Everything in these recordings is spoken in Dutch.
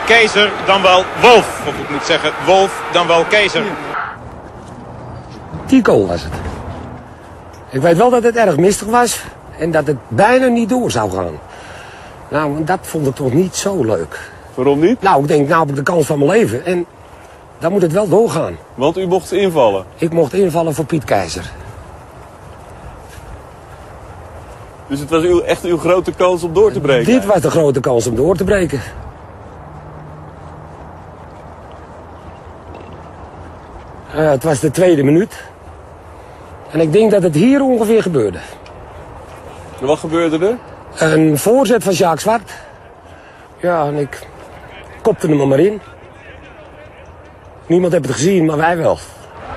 Keizer dan wel Wolf. Of ik moet zeggen Wolf dan wel Keizer. Die goal was het. Ik weet wel dat het erg mistig was en dat het bijna niet door zou gaan. Nou, dat vond ik toch niet zo leuk. Waarom niet? Nou, ik denk, nou heb ik de kans van mijn leven en dan moet het wel doorgaan. Want u mocht invallen. Ik mocht invallen voor Piet Keizer. Dus het was echt uw grote kans om door te breken? Dit was de grote kans om door te breken. Het was de tweede minuut. En ik denk dat het hier ongeveer gebeurde. En wat gebeurde er? Een voorzet van Jacques Zwart. Ja, en ik kopte hem er maar in. Niemand heeft het gezien, maar wij wel.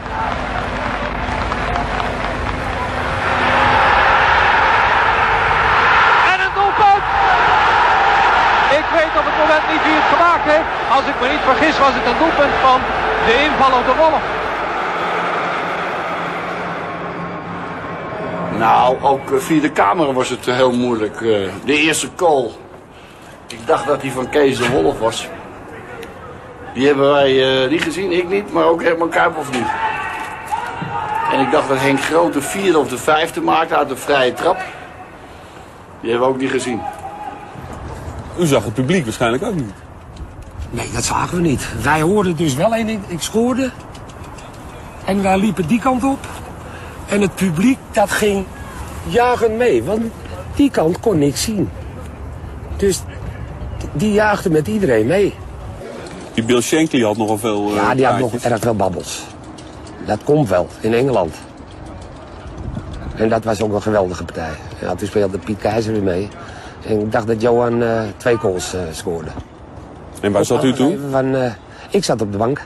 En een doelpunt! Ik weet op het moment niet wie het gemaakt heeft. Als ik me niet vergis was het een doelpunt van de invallende Wolf. Nou, ook via de camera was het heel moeilijk. De eerste goal. Ik dacht dat die van Kees de Wolf was. Die hebben wij niet gezien, ik niet, maar ook Herman Kuiphoff niet. En ik dacht dat Henk Groot de vierde of de vijfde maakte uit de vrije trap. Die hebben we ook niet gezien. U zag het publiek waarschijnlijk ook niet. Nee, dat zagen we niet. Wij hoorden dus wel één ding. Ik scoorde. En wij liepen die kant op. En het publiek, dat ging jagen mee. Want die kant kon niks zien. Dus die jaagde met iedereen mee. Die Bill Shankly had nogal veel Ja, die had nog praatjes. erg veel babbels. Dat komt wel, in Engeland. En dat was ook een geweldige partij. Ja, toen speelde Piet Keizer weer mee. En ik dacht dat Johan 2 goals scoorde. En waar zat u toen? Ik zat op de bank.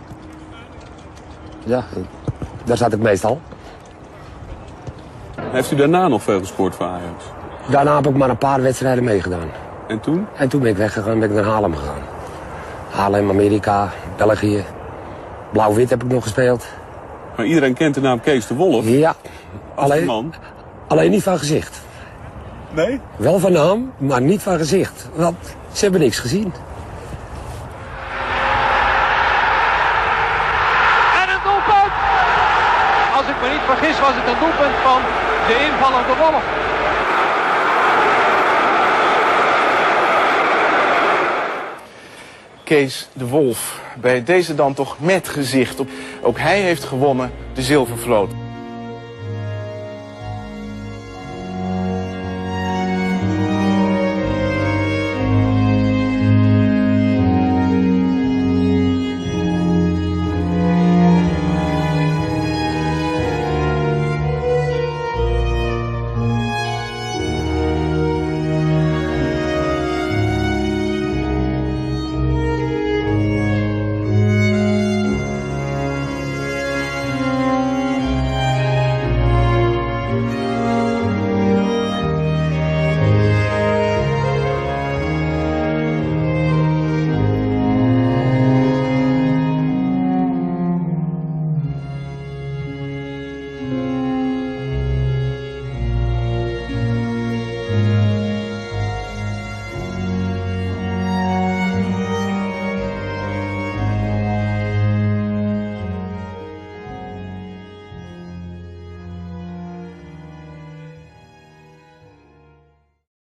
Ja, daar zat ik meestal. Heeft u daarna nog veel gescoord voor Ajax? Daarna heb ik maar een paar wedstrijden meegedaan. En toen? En toen ben ik weggegaan, ben ik naar Haarlem gegaan. Haarlem, Amerika, België. Blauw-wit heb ik nog gespeeld. Maar iedereen kent de naam Kees de Wolf. Ja, Als de man. alleen niet van gezicht. Nee? Wel van naam, maar niet van gezicht. Want ze hebben niks gezien. En een doelpunt! Als ik me niet vergis was het een doelpunt van de invallende Wolf. Kees de Wolf, bij deze dan toch met gezicht op. Ook hij heeft gewonnen de Zilvervloot.